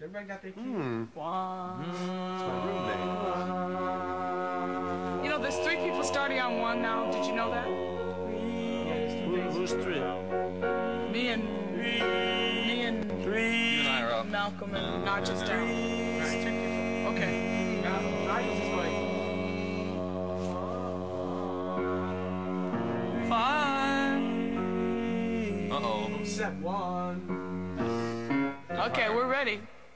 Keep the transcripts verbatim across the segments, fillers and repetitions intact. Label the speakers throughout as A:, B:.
A: Everybody got their key.
B: Hmm.
A: One.
B: That's my roommate.
C: You know, there's three people starting on one now. Did you know that?
A: Who,
B: who's three?
C: Me and me and
B: Three.
D: You and I are up.
C: Malcolm and not just down. There's three people. Okay.
A: Now, now you just like.
C: Five.
D: Uh-oh.
A: Set one.
C: Okay, we're ready.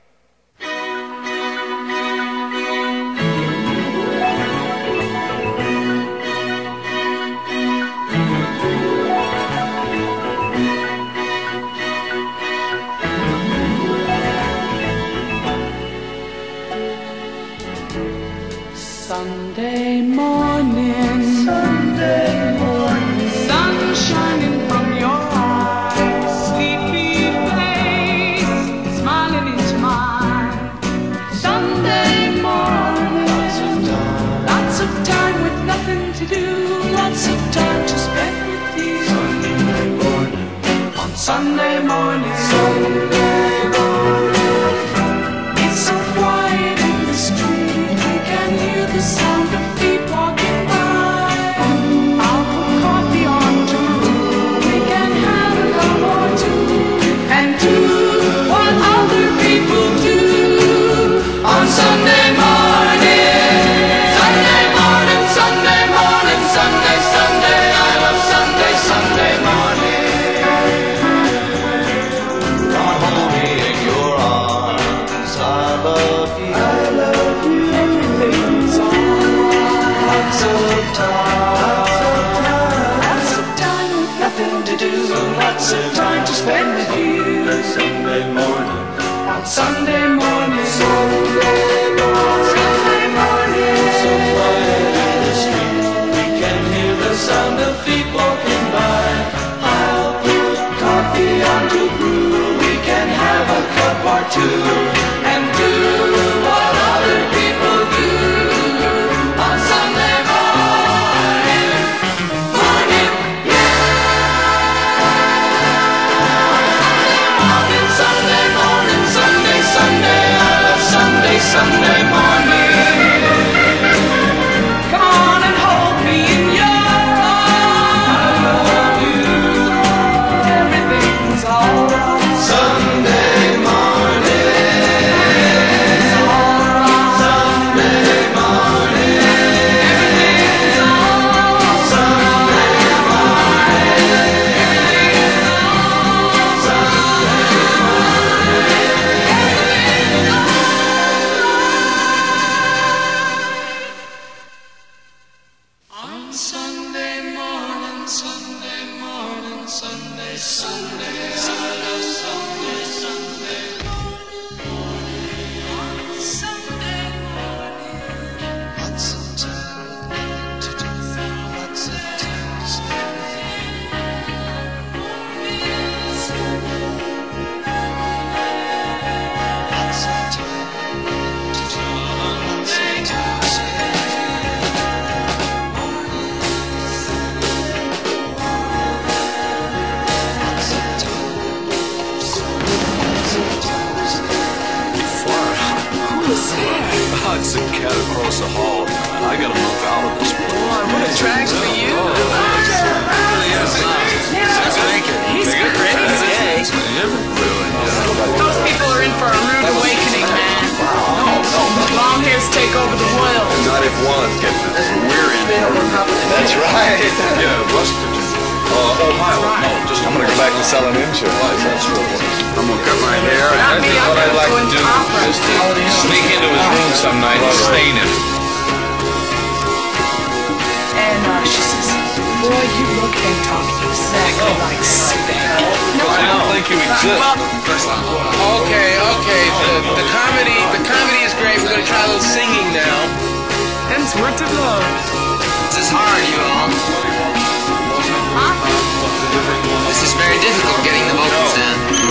C: Sunday morning, Sunday morning, sun shining from your eyes, sleepy face, smiling into mine. Sunday morning, lots of time, lots of time with nothing to do, lots of time to spend with you. Sunday morning, on Sunday morning, Sunday morning, it's so quiet in the street, we can hear the sound of feet walking by. I'll put coffee on too, we can have a cup or two, and do what other people do on Sunday morning. Sunday morning, Sunday morning, Sunday, Sunday, I love Sunday, Sunday morning.
E: Come and hold me in your arms, I love you, I love you.
C: Everything's alright.
E: Lots of time,
C: Lots of time with nothing to do, lots of time to spend with you.
E: Sunday morning,
C: On Sunday morning,
E: Sunday morning,
C: Sunday morning,
E: so quiet in the street, we can hear the sound of feet walking by. I'll put coffee on to brew, we can have a cup or two,
C: and do what other people do on Sunday morning. Morning, morning, Sunday morning, Sunday, Sunday, I love Sunday, Sunday morning. Come on and hold me in your arms. Everything's alright.
E: Sunday morning, Sunday morning,
C: Everything's alright.
E: Sunday
C: On Sunday morning, Sunday morning, Sunday, Sunday, I love Sunday, Sunday morning. On Sunday morning,
E: lots of time to do, lots of time to spend. Lots of time to do, lots of time to spend. Lots of time, so lots of time to spend.
B: Who is that? Oh, it's a cat across the hall. I gotta move out of this place.
C: what a drag for you.
B: Oh, it really is. Thank you.
C: He's crazy.
B: Really?
C: Those people are in for a rude awakening, man. Long hairs take over the world.
B: Not if one gets it. We're in for it.
E: That's right.
B: Yeah, busted. Uh, Ohio. No, just I'm gonna go back to selling insurance. That's what it was. I'm gonna cut my hair.
C: Not
B: I
C: me,
B: think
C: I'm
B: what I'd
C: gonna
B: like
C: go
B: to
C: in
B: do
C: opera.
B: is to sneak into his room some night and stain him.
C: And uh, she says, boy, you look and talk exactly like Spell.
B: Because I don't think you exist.
D: Okay, okay. The, the comedy, the comedy is great. We're gonna try a little singing now.
C: Them's words of love.
D: This is hard, you all. This is very difficult getting the vocals in.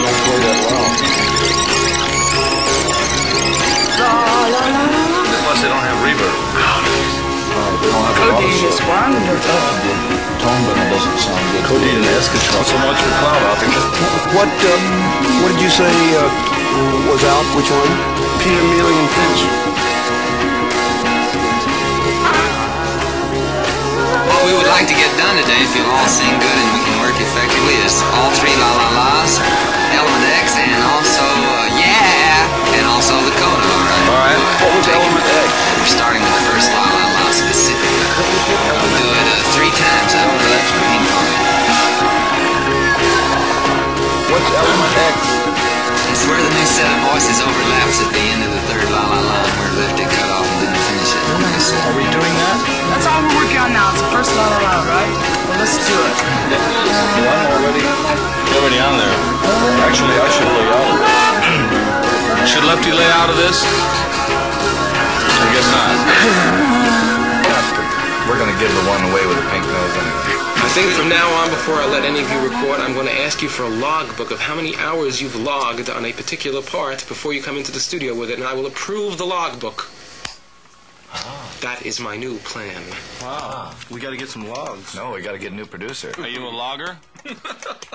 C: La la la la la.
B: Plus, they don't have reverb.
C: Codeine is wonderful.
E: Tone, but it doesn't sound good.
B: Codeine and Escatron. So much for cloud optics.
E: What, um, what did you say, uh,
F: was out. Which one? Peter, Mealy, and Finch.
G: What we would like to get done today, if you'll all sing good and we can work effectively, is all three La La Las, Element X, and also uh, Yeah, and also the Coda. All right.
B: All right. What was Element X?
G: We're starting with the first La La La specifically. We'll do it uh, three times. I don't know that's ping pong.
B: What's Element X?
G: It's where the new set of voices overlaps at the end of the third La La La, where we left it cut off and didn't finish it. Like I said.
B: Are we doing that?
A: That's all we're working on now. It's the first La La La, right? Well, let's do it.
B: One already? You're already on there. Actually, I should lay out of this. Should Lefty lay out of this? I guess not. We're gonna give the one away with a pink nose anyway.
D: I think from now on, before I let any of you record, I'm going to ask you for a logbook of how many hours you've logged on a particular part before you come into the studio with it, and I will approve the logbook. Ah. That is my new plan.
F: Wow. We got to get some logs.
B: No, we gotta get a new producer.
H: Are you a logger?